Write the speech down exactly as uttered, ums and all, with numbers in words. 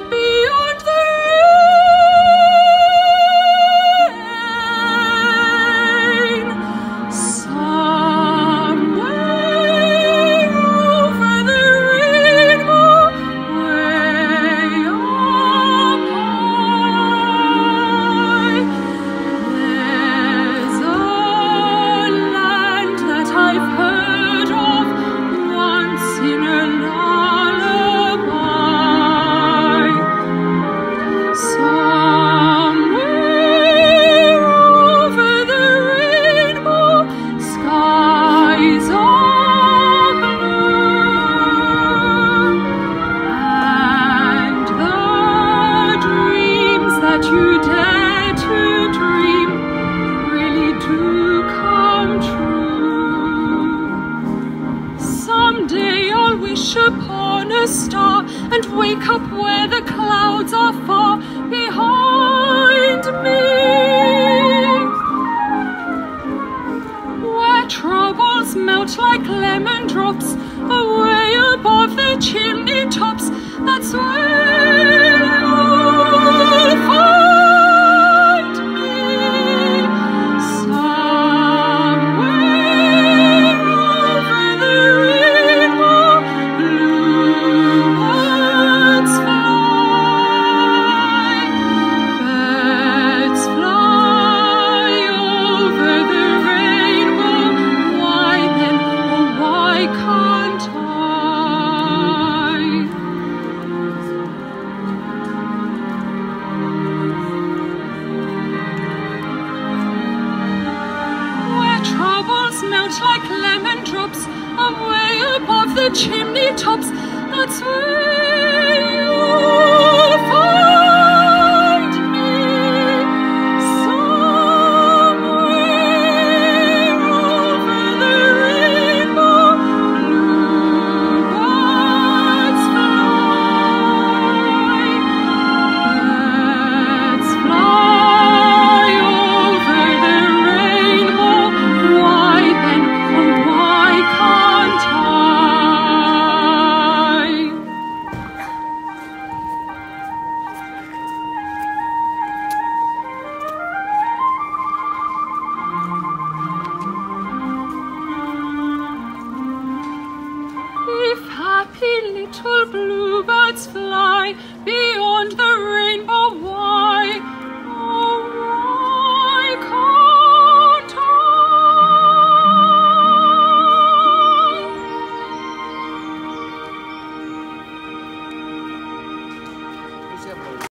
beyond the rain, somewhere over the rainbow, way up high, there's a land that I've heard of once in a lullaby. Somewhere over the rainbow, skies are blue, and the dreams that you dare to dream really do come true. Someday I'll wish upon a star and wake up where the clouds are far behind me, where troubles melt like lemon drops away above the chimney tops. That's where you'll find me, somewhere over the rainbow. Bluebirds fly, birds fly over the rainbow. Why then, oh why can't I? Where troubles melt like lemon drops away above the chimney tops. That's where you'll find me, somewhere over the rainbow. Bluebirds fly, birds fly over the rainbow. Why then, oh why can't I? If happy little bluebirds fly beyond the rainbow, why, oh why can't I?